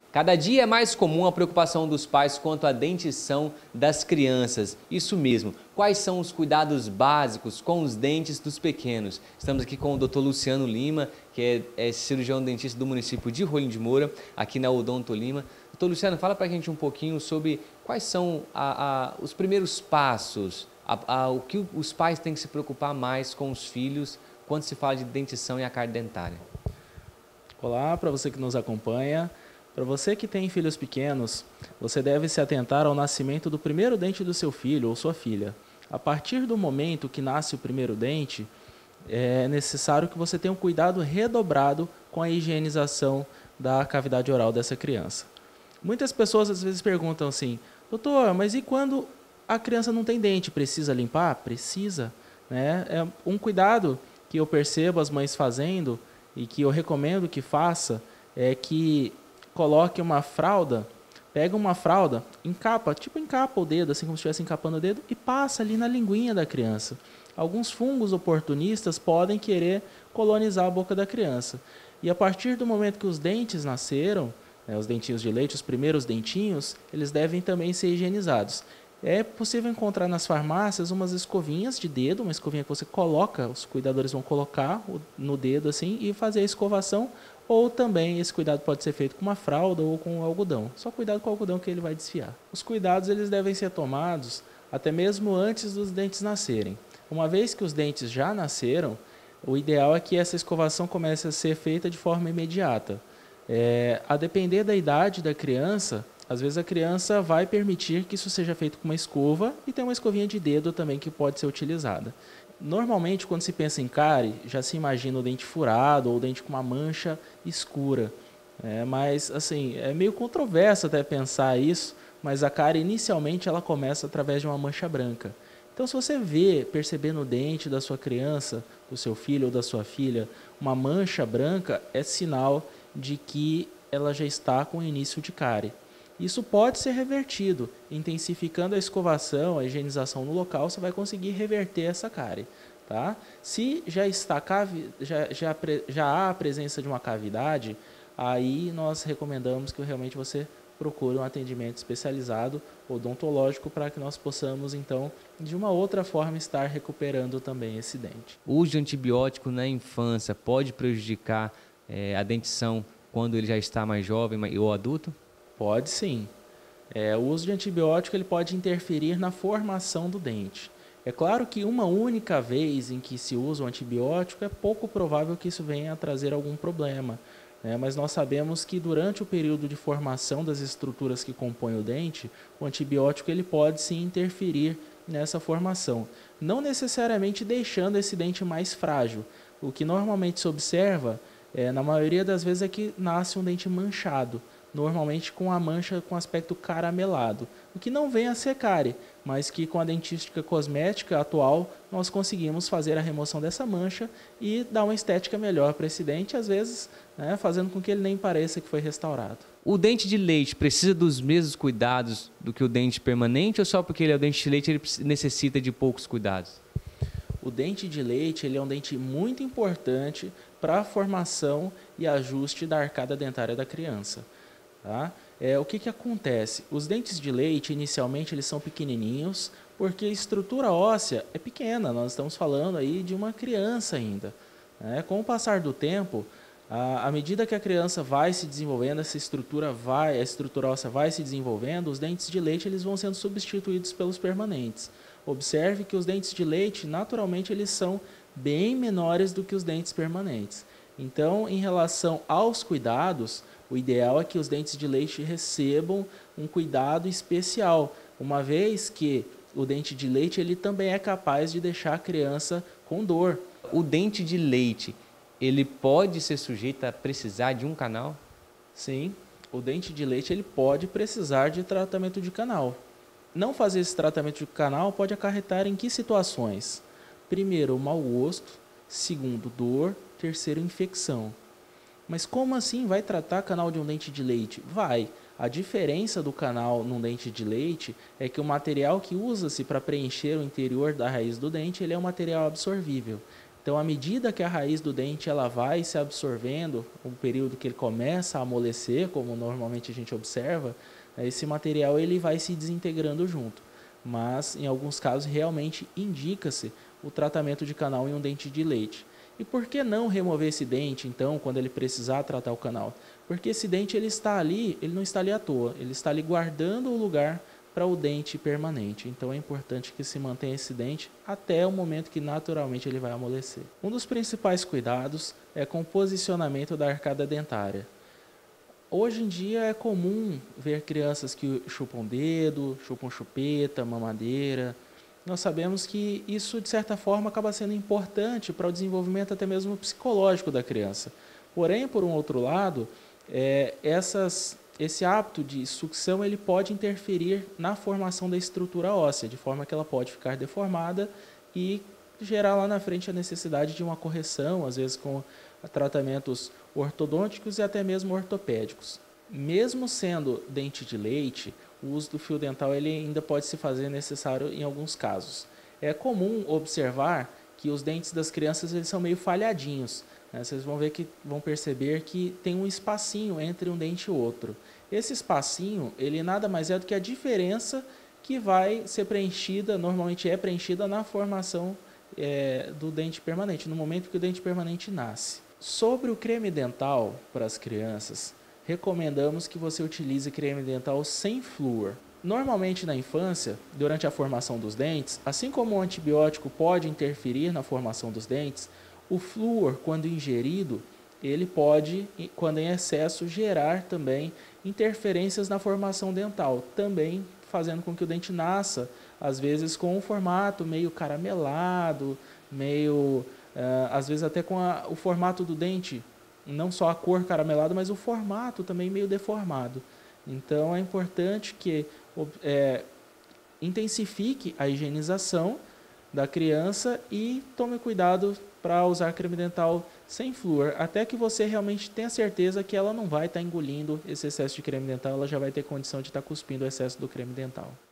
Cada dia é mais comum a preocupação dos pais quanto à dentição das crianças. Isso mesmo. Quais são os cuidados básicos com os dentes dos pequenos? Estamos aqui com o Dr. Luciano Lima, que é cirurgião dentista do município de Rolim de Moura, aqui na Odonto Lima. Dr. Luciano, fala para a gente um pouquinho sobre quais são os primeiros passos, o que os pais têm que se preocupar mais com os filhos quando se fala de dentição e a cárie dentária. Olá, para você que nos acompanha. Para você que tem filhos pequenos, você deve se atentar ao nascimento do primeiro dente do seu filho ou sua filha. A partir do momento que nasce o primeiro dente, é necessário que você tenha um cuidado redobrado com a higienização da cavidade oral dessa criança. Muitas pessoas às vezes perguntam assim: doutor, mas e quando a criança não tem dente, precisa limpar? Precisa, né? É um cuidado que eu percebo as mães fazendo e que eu recomendo que faça é que coloque uma fralda, pega uma fralda, encapa o dedo, assim como se estivesse encapando o dedo, e passa ali na linguinha da criança. Alguns fungos oportunistas podem querer colonizar a boca da criança. E a partir do momento que os dentes nasceram, os dentinhos de leite, os primeiros dentinhos, eles devem também ser higienizados. É possível encontrar nas farmácias umas escovinhas de dedo, uma escovinha que você coloca, os cuidadores vão colocar no dedo assim e fazer a escovação, ou também esse cuidado pode ser feito com uma fralda ou com algodão. Só cuidado com o algodão que ele vai desfiar. Os cuidados eles devem ser tomados até mesmo antes dos dentes nascerem. Uma vez que os dentes já nasceram, o ideal é que essa escovação comece a ser feita de forma imediata. A depender da idade da criança, às vezes a criança vai permitir que isso seja feito com uma escova e tem uma escovinha de dedo também que pode ser utilizada. Normalmente, quando se pensa em cárie, já se imagina o dente furado ou o dente com uma mancha escura. Mas, assim, é meio controverso até pensar isso, mas a cárie inicialmente ela começa através de uma mancha branca. Então, se você perceber no dente da sua criança, do seu filho ou da sua filha, uma mancha branca, é sinal de que ela já está com início de cárie. Isso pode ser revertido, intensificando a escovação, a higienização no local, você vai conseguir reverter essa cárie. Tá? Se já há a presença de uma cavidade, aí nós recomendamos que realmente você procure um atendimento especializado odontológico para que nós possamos, então, de uma outra forma, estar recuperando também esse dente. O uso de antibiótico na infância pode prejudicar a dentição quando ele já está mais jovem ou adulto? Pode sim. O uso de antibiótico ele pode interferir na formação do dente. É claro que uma única vez em que se usa o antibiótico é pouco provável que isso venha a trazer algum problema, né? Mas nós sabemos que durante o período de formação das estruturas que compõem o dente, o antibiótico ele pode sim interferir nessa formação, não necessariamente deixando esse dente mais frágil. O que normalmente se observa, na maioria das vezes, é que nasce um dente manchado, normalmente com a mancha com aspecto caramelado, o que não vem a ser cárie, mas que com a dentística cosmética atual nós conseguimos fazer a remoção dessa mancha e dar uma estética melhor para esse dente, às vezes, né, fazendo com que ele nem pareça que foi restaurado. O dente de leite precisa dos mesmos cuidados do que o dente permanente ou só porque ele é o dente de leite ele necessita de poucos cuidados? O dente de leite ele é um dente muito importante para a formação e ajuste da arcada dentária da criança. Tá? O que acontece? Os dentes de leite, inicialmente, eles são pequenininhos, porque a estrutura óssea é pequena, nós estamos falando aí de uma criança ainda. Com o passar do tempo, à medida que a criança vai se desenvolvendo, a estrutura óssea vai se desenvolvendo, os dentes de leite eles vão sendo substituídos pelos permanentes. Observe que os dentes de leite, naturalmente, eles são bem menores do que os dentes permanentes. Então, em relação aos cuidados, o ideal é que os dentes de leite recebam um cuidado especial, uma vez que o dente de leite ele também é capaz de deixar a criança com dor. O dente de leite, ele pode ser sujeito a precisar de um canal? Sim, o dente de leite ele pode precisar de tratamento de canal. Não fazer esse tratamento de canal pode acarretar em que situações? Primeiro, mau gosto. Segundo, dor. Terceiro, infecção. Mas como assim vai tratar canal de um dente de leite? Vai. A diferença do canal num dente de leite é que o material que usa-se para preencher o interior da raiz do dente ele é um material absorvível. Então, à medida que a raiz do dente ela vai se absorvendo, um período que ele começa a amolecer, como normalmente a gente observa, esse material ele vai se desintegrando junto. Mas, em alguns casos, realmente indica-se o tratamento de canal em um dente de leite. E por que não remover esse dente, então, quando ele precisar tratar o canal? Porque esse dente ele está ali, ele não está ali à toa, ele está ali guardando o lugar para o dente permanente. Então é importante que se mantenha esse dente até o momento que naturalmente ele vai amolecer. Um dos principais cuidados é com o posicionamento da arcada dentária. Hoje em dia é comum ver crianças que chupam dedo, chupam chupeta, mamadeira. Nós sabemos que isso, de certa forma, acaba sendo importante para o desenvolvimento até mesmo psicológico da criança. Porém, por um outro lado, esse hábito de sucção ele pode interferir na formação da estrutura óssea, de forma que ela pode ficar deformada e gerar lá na frente a necessidade de uma correção, às vezes com tratamentos ortodônticos e até mesmo ortopédicos. Mesmo sendo dente de leite, o uso do fio dental ele ainda pode se fazer necessário em alguns casos. É comum observar que os dentes das crianças eles são meio falhadinhos. Vocês vão perceber que tem um espacinho entre um dente e outro. Esse espacinho, ele nada mais é do que a diferença que vai ser preenchida, normalmente é preenchida na formação do dente permanente, no momento que o dente permanente nasce. Sobre o creme dental para as crianças, recomendamos que você utilize creme dental sem flúor. Normalmente na infância, durante a formação dos dentes, assim como o antibiótico pode interferir na formação dos dentes, o flúor, quando ingerido, ele pode, quando em excesso, gerar também interferências na formação dental, também fazendo com que o dente nasça, às vezes com um formato meio caramelado, às vezes até com o formato do dente, não só a cor caramelada, mas o formato também meio deformado. Então é importante que intensifique a higienização da criança e tome cuidado para usar creme dental sem flúor, até que você realmente tenha certeza que ela não vai estar engolindo esse excesso de creme dental, ela já vai ter condição de estar cuspindo o excesso do creme dental.